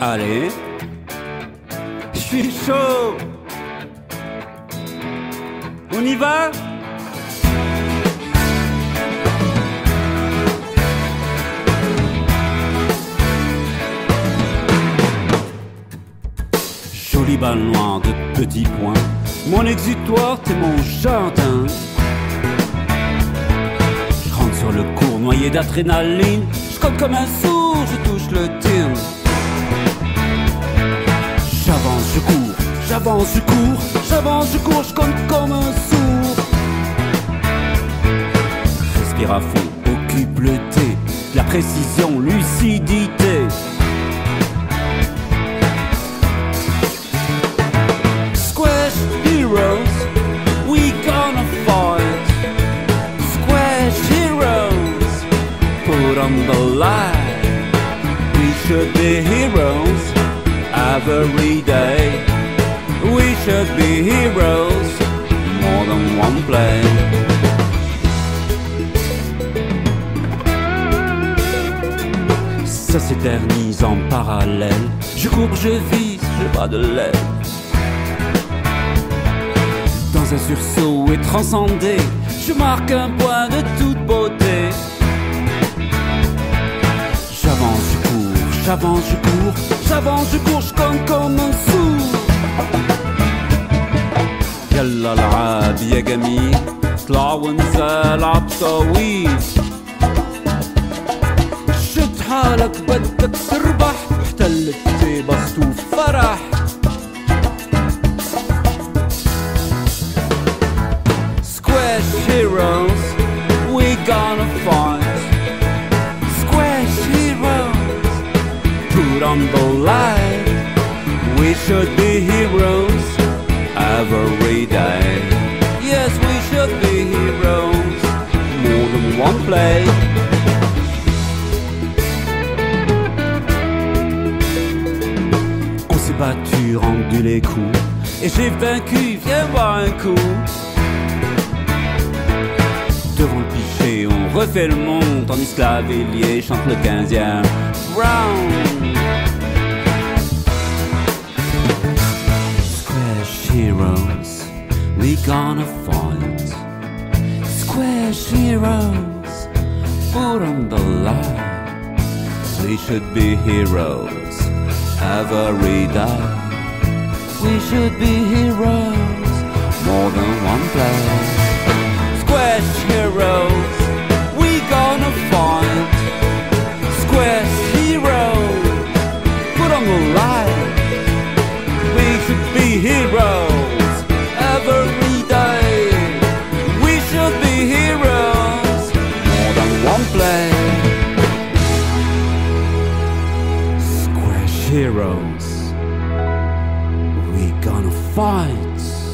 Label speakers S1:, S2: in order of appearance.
S1: Allez, je suis chaud. On y va? Jolie balle noire de petits points, mon exutoire t'es mon jardin. Je rentre sur le cours noyé d'adrénaline, je colle comme un sourd, je touche le tir. J'avance, je cours, j'avance, je cours, j'avance, je cours, je compte comme un sourd. Respire à fond, occupe le thé, la précision, lucidité. Squash heroes, we gonna fight. Squash heroes, put on the light. We should be heroes every day. We should be heroes, more than one play. Ça s'éternise en parallèle. Je cours, je vise, je bats de l'aile. Dans un sursaut et transcendé, je marque un point de toute beauté. J'avance, je cours, j'avance, je cours, j'avance, je cours, je compte comme un sourd. يلا العاب يا جميل اطلع وانسى لعب طويل. شد حالك بدك تربح احتلت بسط وفرح. Squash heroes, we gonna fight. Squash heroes, put on the light. We should be heroes every day. Yes, we should be heroes, more than one play. On s'est battu, rendu les coups, et j'ai vaincu, viens voir un coup. Devant le pichet, on refait le monde, tandis que la Villiers chante le 15e round. Heroes, we gonna fight. Squash heroes, put on the light. We should be heroes every day. We should be heroes, more than one play. Squash heroes, we gonna fight. Squash heroes, put on the light. We should be heroes every day. We should be heroes, more than one play. Squash heroes, we gonna fight.